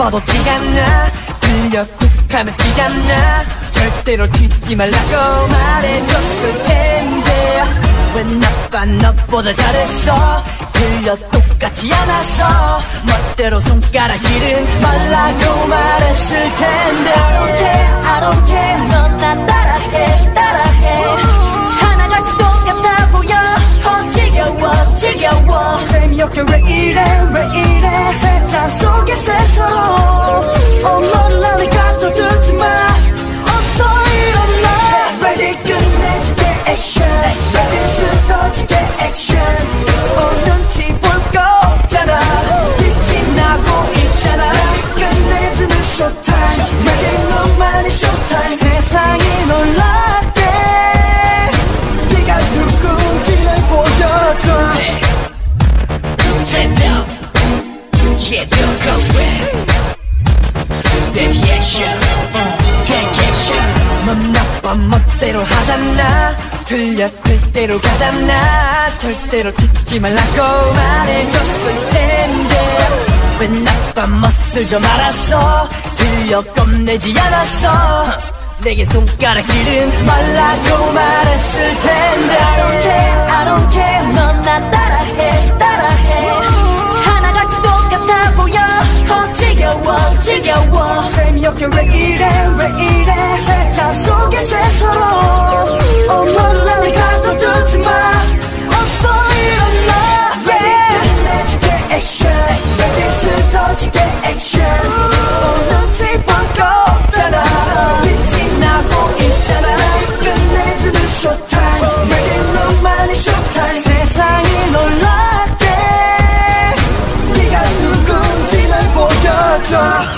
나빠도 티가 나. 들려 뚝 하면 티가 나. 절대로 튀지 말라고 말해줬을 텐데 왜 나빠 너보다 잘했어. 들려 똑같지 않았어. 멋대로 손가락질은 말라고 말했을 텐데 I don't care, I don't care. 넌 나 따라해 하나같이 똑같아 보여. 지겨워 재미없게 왜 이래 새찬 속의 새처럼 너를 나를 가둬두지 마. 어서 일어나. Ready 끝내줄게 action. Ready 쓰러지게 action. 눈치 볼 거 없잖아. 빛이 나고 있잖아. 끝내주는 showtime. Ready 너만의 showtime. 세상이 놀랍게 네가 누군지를 보여줘. Yeah, don't go back. Deviation, deviation. 넌 나빠 멋대로 하잖아. 들려 틀대로 가잖아. 절대로 튀지 말라고 말해줬을 텐데 왜 나빠 멋을 좀 알았어. 들려 겁내지 않았어. 내게 손가락질은 말라고 말했을 텐데 I don't care, I don't care. 넌 나 따라해 하나같이 똑같아 보여. 지겨워 재미없게 왜 이래 새찬 속의 새처럼 너를 나를 가둬두지 마. 어서 일어나. Ready 끝내줄게 action. Ready 쓰러지게 action. 눈치 볼 거 없잖아. 빛이 나고 있잖아. 끝내주는 showtime. Ready 너만의 showtime. 세상이 놀랍게 네가 누군지 날 보여줘.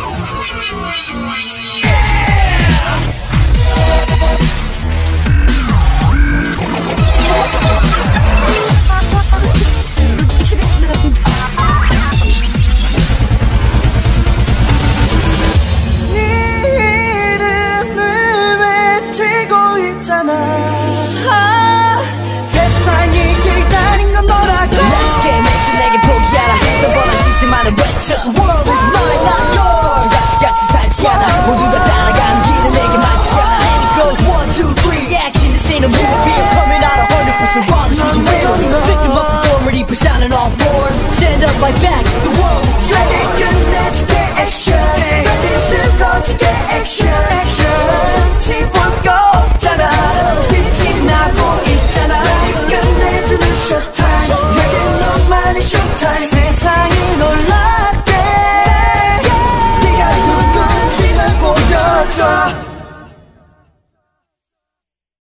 세상이 기다린 건 너라고. Let's get action. 내게 포기하라. 또 번한 시스템만은 외쳐. The world is mine, not yours. 다시 같이 살지 않아. 모두가 따라가는 길은 내게 맞지 않아. And it goes 1, 2, 3 action. This ain't a movie. I'm coming out 100% raw. This is the real. Victim of conformity, pushing all forward. Stand up, fight back. The world is yours. Ready 끝내줄게 action. Ready 쓰러지게 action. 눈치 볼 거 없잖아. 빛이 나고 있잖아. 끝내주는 showtime. 되게 너만의 showtime. 세상이 놀랍게 네가 누군지 날 보여줘.